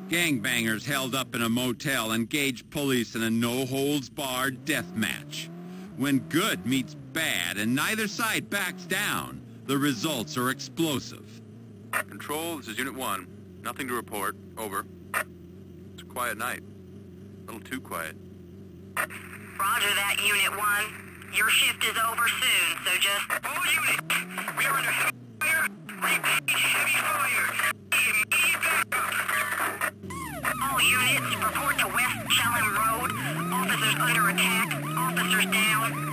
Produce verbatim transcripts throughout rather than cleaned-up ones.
Gangbangers held up in a motel engaged police in a no-holds-barred death match. When good meets bad and neither side backs down, the results are explosive. Control, this is Unit one. Nothing to report. Over. It's a quiet night. A little too quiet. Roger that, Unit one. Your shift is over soon, so just... All units! We are under heavy fire! Repeat, heavy fire! Immediate backup! All units, report to West Chelham Road. Officers under attack. Officers down.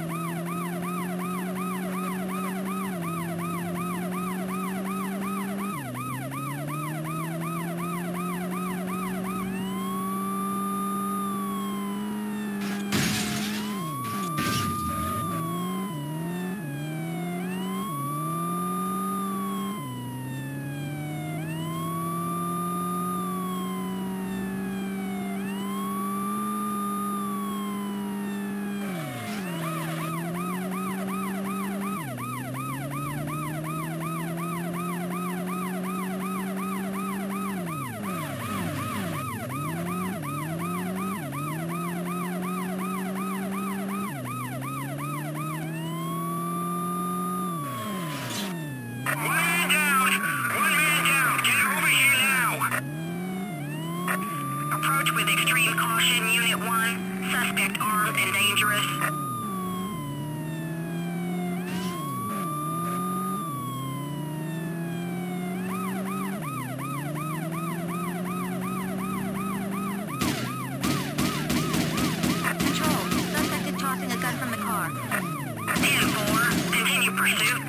One man down! One man down! Get over here now! Approach with extreme caution, Unit one. Suspect armed and dangerous. Control. Suspect is tossing a gun from the car. ten four. Continue pursuit.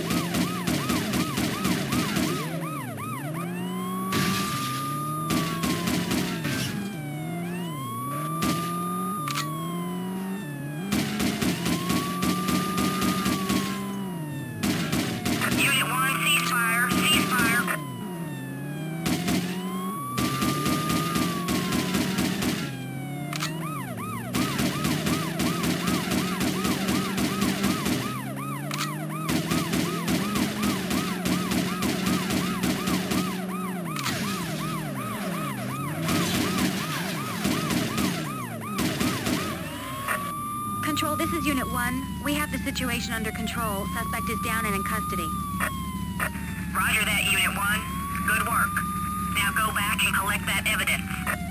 Control, this is Unit one. We have the situation under control. Suspect is down and in custody. Roger that, Unit one. Good work. Now go back and collect that evidence.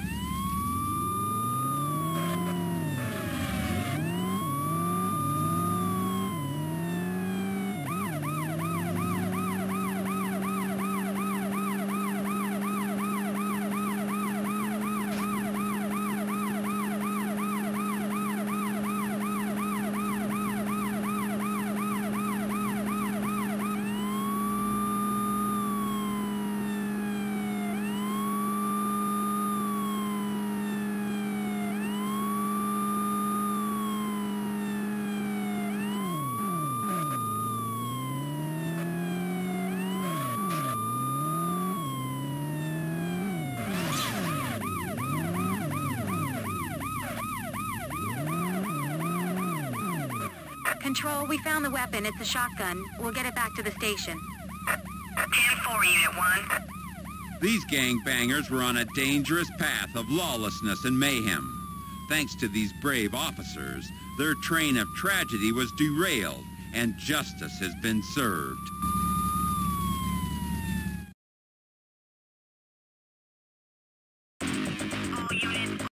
Control, we found the weapon. It's a shotgun. We'll get it back to the station. ten four, Unit one. These gangbangers were on a dangerous path of lawlessness and mayhem. Thanks to these brave officers, their train of tragedy was derailed and justice has been served.